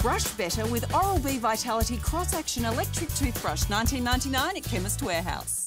Brush better with Oral-B Vitality Cross-Action Electric Toothbrush, $19.99 at Chemist Warehouse.